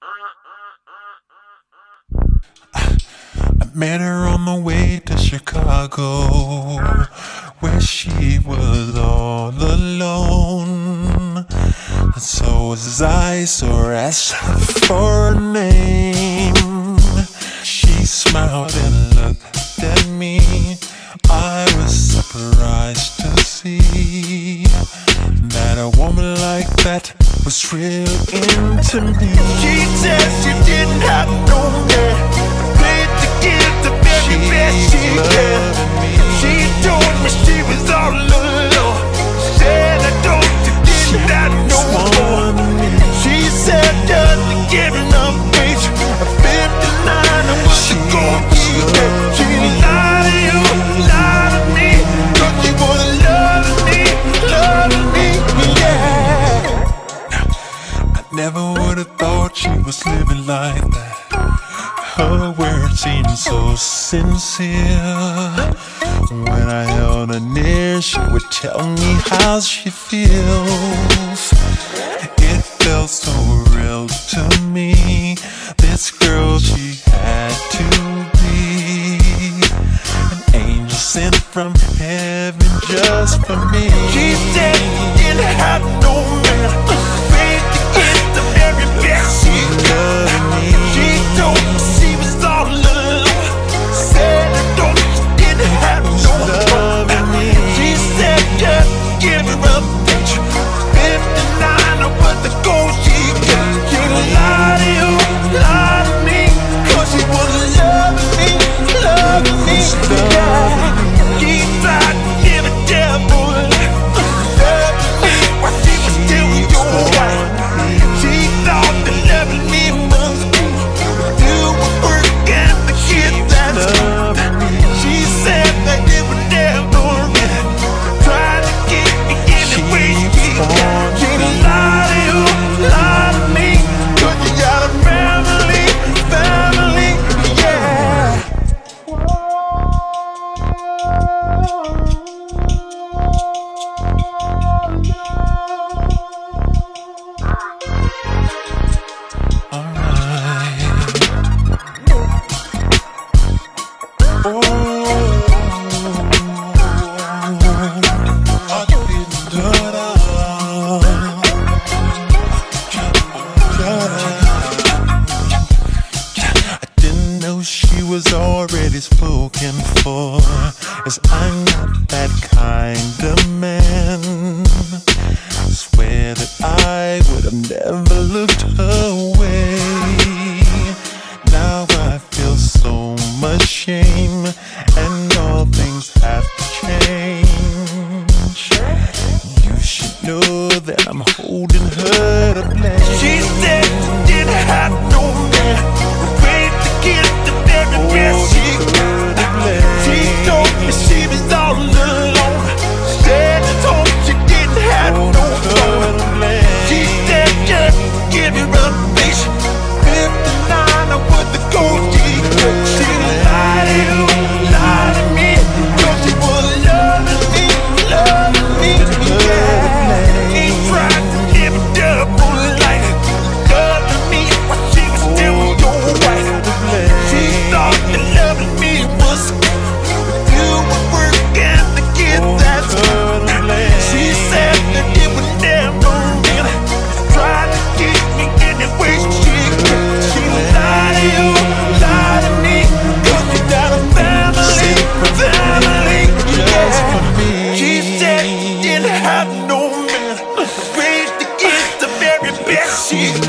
I met her on the way to Chicago, where she was all alone. And so as I saw her ask for a name, she smiled and looked at me. I was surprised to see that a woman like that was real into me. She said she didn't have no man, paid to give the very best she can. She told me she was all alone, said I don't you didn't have no one. She said just to give enough page, a 59 and was the gold key. She lied to you, lied to me, cause she was loving me, yeah. Never would have thought she was living like that. Her words seemed so sincere. When I held her near, she would tell me how she feels. It felt so real to me. This girl, she had to be an angel sent from heaven just for me. She said she didn't have no man, paid to get the very best she could. She told me she was all alone, said I don't you didn't have no one. She said just give her a bitch, 59 of what the gold she got. She lied to you, lied to me, cause she was loving me, yeah. She tried to give a devil loving me while she was still your wife. She thought that loving me must be do a work and the kid that's good. She said that it would never end, tried to get me any way she can. She lied to you, lied to me, cause you got a family, yeah. She was already spoken for, as I'm not that kind of man. Swear that I would have never looked her way. Now I feel so much shame, and all things have to change. You should know that I'm holding her to blame. She said she didn't have no man, afraid to get the very best she could. She told me she was all alone, said I told she didn't have no one. She said just give her a bitch, 59 of what the gold she could. She lied to you, lied to me, cause she was loving me, yeah. He tried to live a double life, loving me while she was still your wife. She thought that loving me was do a work and the kid that's good. She said that it would never end, tried to get me any way she could. She lied to you, lied to me, cause you got a family, yeah. She said she didn't have no man, afraid to get the very best she